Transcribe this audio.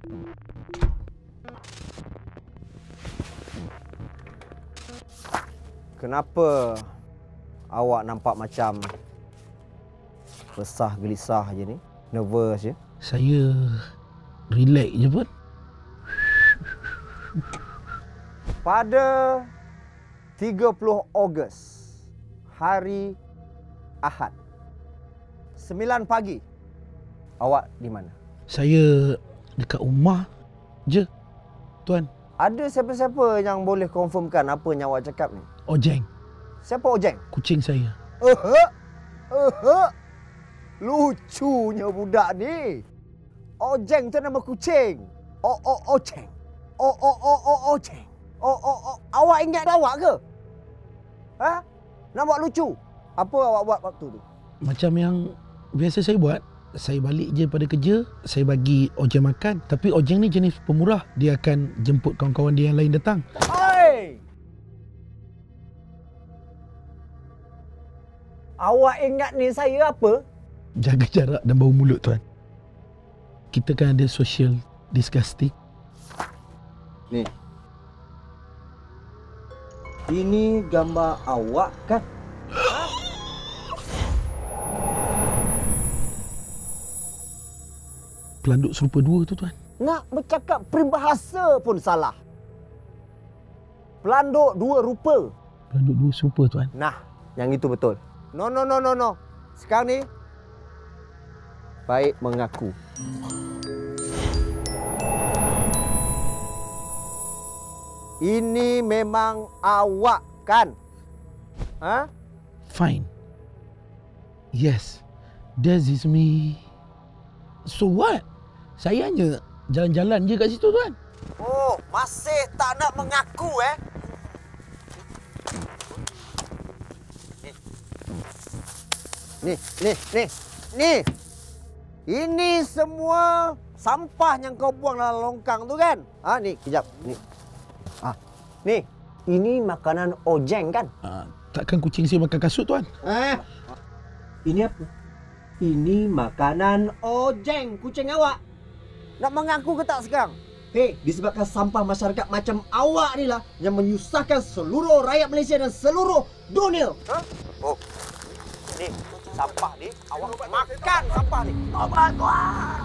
Kenapa awak nampak macam resah gelisah je ni? Nervous je? Saya relax je pun. Pada 30 Ogos, hari Ahad, 9 pagi, awak di mana? Saya dekat rumah je, Tuan. Ada siapa-siapa yang boleh confirmkan apa yang awak cakap ni? Ojeng, Siapa Ojeng? kucing saya. Lucunya budak ni. Ojeng tu nama kucing. Ojeng. Ojeng. Awak ingat awak ke? Ha? Nampak lucu. Apa awak buat waktu tu? Macam yang biasa saya buat. Saya balik je pada kerja, saya bagi Ojeng makan. Tapi Ojeng ni jenis pemurah. Dia akan jemput kawan-kawan dia yang lain datang. Hai! Awak ingat ni saya apa? Jaga jarak dan bau mulut, Tuan. Kita kan ada social distancing. Ni. Ini gambar awak kan? Pelanduk serupa dua tu, Tuan. Nak bercakap peribahasa pun salah. Pelanduk dua rupa. Pelanduk dua serupa, Tuan. Nah, yang itu betul. No. Sekarang ni, baik mengaku. Ini memang awak kan? Ha? Fine. Yes, that is me. So what? Saya hanya jalan-jalan je kat situ, Tuan. Oh, masih tak nak mengaku Ni. Ini semua sampah yang kau buang dalam longkang tu kan? Ah, ni, kejap. Ni. Ah, ni. Ini makanan Ojeng kan? Takkan kucing saya makan kasut, Tuan? Ini apa? Ini makanan Ojeng, kucing awak. Nak mengaku ke tak sekarang? Hei, disebabkan sampah masyarakat macam awak ni lah yang menyusahkan seluruh rakyat Malaysia dan seluruh dunia. Ha? Oh, ni sampah ni awak makan sampah ni. Tobat, Tuan!